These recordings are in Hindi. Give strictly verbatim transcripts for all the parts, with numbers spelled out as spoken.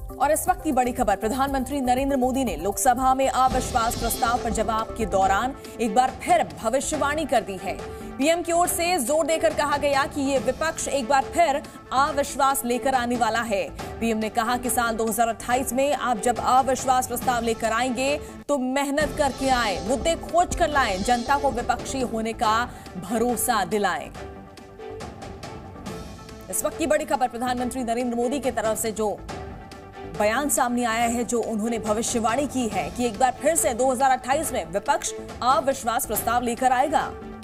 और इस वक्त की बड़ी खबर, प्रधानमंत्री नरेंद्र मोदी ने लोकसभा में अविश्वास प्रस्ताव पर जवाब के दौरान एक बार फिर भविष्यवाणी कर दी है। पीएम की ओर से जोर देकर कहा गया कि ये विपक्ष एक बार फिर अविश्वास लेकर आने वाला है। पीएम ने कहा कि साल दो हज़ार अट्ठाईस में आप जब अविश्वास प्रस्ताव लेकर आएंगे तो मेहनत करके आए, मुद्दे खोज कर लाएं, जनता को विपक्षी होने का भरोसा दिलाएं। इस वक्त की बड़ी खबर, प्रधानमंत्री नरेंद्र मोदी की तरफ से जो बयान सामने आया है, जो उन्होंने भविष्यवाणी की है कि एक बार फिर से दो हज़ार अट्ठाईस में विपक्ष अविश्वास प्रस्ताव लेकर आएगा।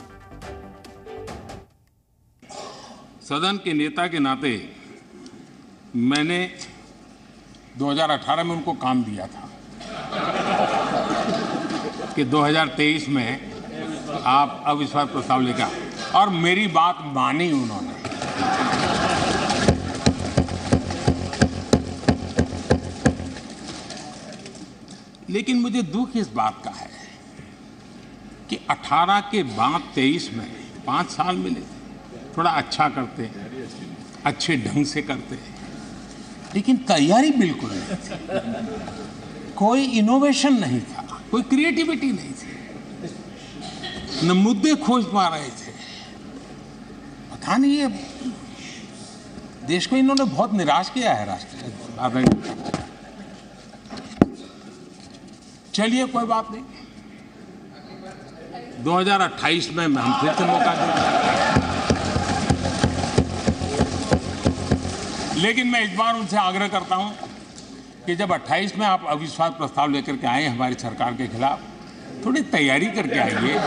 सदन के नेता के नाते मैंने दो हज़ार अठारह में उनको काम दिया था कि दो हज़ार तेईस में आप अविश्वास प्रस्ताव लेकर, और मेरी बात मानी उन्होंने। लेकिन मुझे दुख इस बात का है कि अठारह के बाद तेईस में पांच साल मिले, थोड़ा अच्छा करते, अच्छे ढंग से करते, लेकिन तैयारी बिल्कुल नहीं थी, कोई इनोवेशन नहीं था, कोई क्रिएटिविटी नहीं थी, न मुद्दे खोज पा रहे थे। पता नहीं, ये देश को इन्होंने बहुत निराश किया है। राष्ट्र चलिए कोई बात नहीं, दो हज़ार अट्ठाईस में हम फिर से मौका देंगे। लेकिन मैं इस बार उनसे आग्रह करता हूं कि जब अट्ठाईस में आप अविश्वास प्रस्ताव लेकर के आए हमारी सरकार के खिलाफ, थोड़ी तैयारी करके आइए,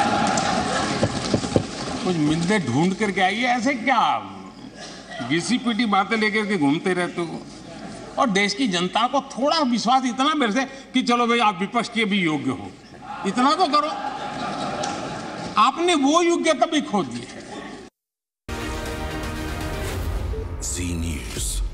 कुछ मुद्दे ढूंढ करके आइए। ऐसे क्या घिसी पिटी बातें लेकर के घूमते रहते हो? और देश की जनता को थोड़ा विश्वास इतना मेरे से कि चलो भाई आप विपक्ष के भी योग्य हो, इतना तो करो। आपने वो योग्यता भी खो दी है। जी न्यूज़।